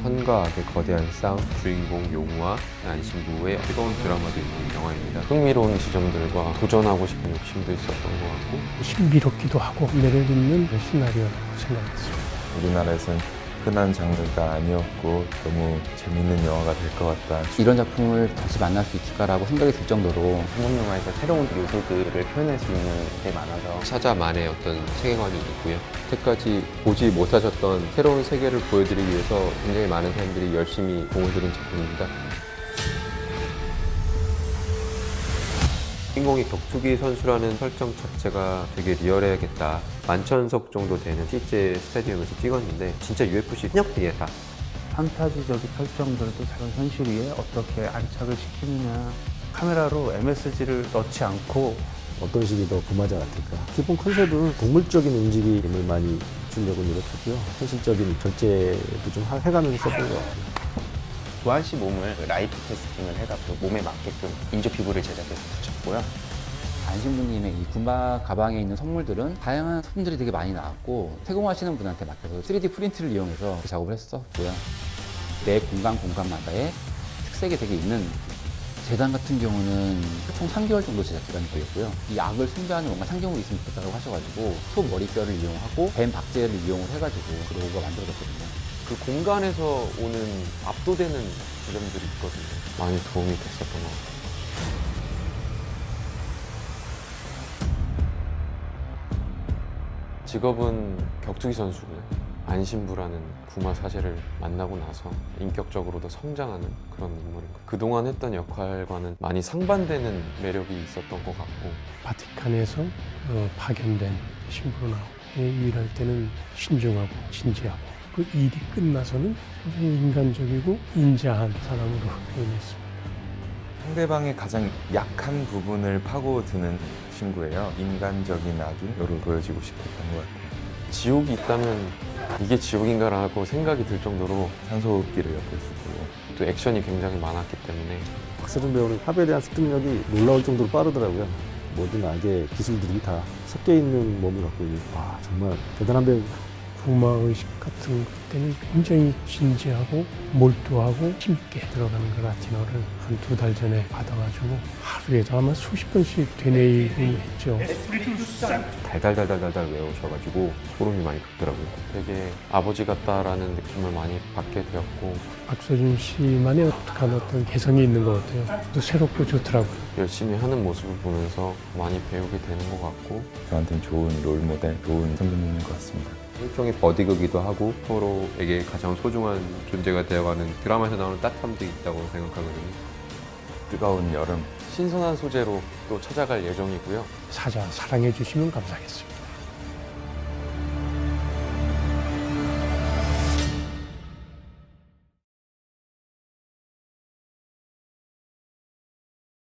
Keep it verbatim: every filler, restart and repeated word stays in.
선과 악의 거대한 싸움, 주인공 용우와 안신부의 뜨거운 드라마도 있는 영화입니다. 흥미로운 지점들과 도전하고 싶은 욕심도 있었던 것 같고 신비롭기도 하고 매력있는 시나리오라고 생각했어요. 우리나라에서는 흔한 장르가 아니었고 너무 재밌는 영화가 될 것 같다. 이런 작품을 다시 만날 수 있을까라고 생각이 들 정도로 한국 영화에서 새로운 요소들을 표현할 수 있는 게 많아서 사자만의 어떤 세계관이 있고요. 여태까지 보지 못하셨던 새로운 세계를 보여드리기 위해서 굉장히 많은 사람들이 열심히 공을 들인 작품입니다. 주인공이 격투기 선수라는 설정 자체가 되게 리얼해야겠다. 만천석 정도 되는 실제 스타디움에서 찍었는데 진짜 유에프씨 현역들이야. 판타지적인 설정들도 새로운 현실 위에 어떻게 안착을 시키느냐, 카메라로 엠에스지를 넣지 않고 어떤 식이 더 부마자 같을까. 기본 컨셉은 동물적인 움직임을 많이 주려고 노력했고요. 현실적인 절제도 좀 해가면서 썼던 것 같아요. 도한 씨 몸을 라이프 테스팅을 해가지고 몸에 맞게끔 인조 피부를 제작해서 붙였고요. 안신부님의 이 군바 가방에 있는 선물들은 다양한 소품들이 되게 많이 나왔고 세공하시는 분한테 맡겨서 쓰리디 프린트를 이용해서 작업을 했었고요. 매 공간 공간마다의 특색이 되게 있는 재단 같은 경우는 총 삼 개월 정도 제작 기간이 걸렸고요. 이 악을 숭배하는 뭔가 상징물이 있으면 좋겠다고 하셔가지고 소 머리뼈를 이용하고 뱀 박제를 이용을 해가지고 그 로고가 만들어졌거든요. 그 공간에서 오는 압도되는 지점들이 있거든요. 많이 도움이 됐었던 것 같아요. 직업은 격투기 선수고요. 안신부라는 구마 사제를 만나고 나서 인격적으로도 성장하는 그런 인물인 거예요. 그동안 했던 역할과는 많이 상반되는 매력이 있었던 것 같고 바티칸에서 어, 파견된 신부로 나오고 일할 때는 신중하고 진지하고 그 일이 끝나서는 굉장히 인간적이고 인자한 사람으로 표현했습니다. 상대방의 가장 약한 부분을 파고드는 친구예요. 인간적인 악인으로 보여지고 싶었던 것 같아요. 지옥이 있다면 이게 지옥인가라고 생각이 들 정도로 산소호흡기를 옆에 쓰고 또 액션이 굉장히 많았기 때문에 박세준 배우는 합에 대한 습득력이 놀라울 정도로 빠르더라고요. 모든 악의 기술들이 다 섞여 있는 몸을 갖고 있는, 와, 정말 대단한 배우. 구마의식 같은 것 때는 굉장히 진지하고 몰두하고 힘있게 들어가는 그 라틴어를 한 두 달 전에 받아가지고 하루에도 아마 수십 번씩 되뇌이고 했죠. 달달달달달달 외우셔가지고 소름이 많이 돋더라고요. 되게 아버지 같다라는 느낌을 많이 받게 되었고 박서준 씨만의 독특한 어떤 개성이 있는 것 같아요. 또 새롭고 좋더라고요. 열심히 하는 모습을 보면서 많이 배우게 되는 것 같고 저한테는 좋은 롤모델, 좋은 선배님인 것 같습니다. 일종의 버디극이기도 하고 서로에게 가장 소중한 존재가 되어가는 드라마에서 나오는 따뜻함도 있다고 생각하거든요. 뜨거운 여름. 신선한 소재로 또 찾아갈 예정이고요. 사자 사랑해 주시면 감사하겠습니다.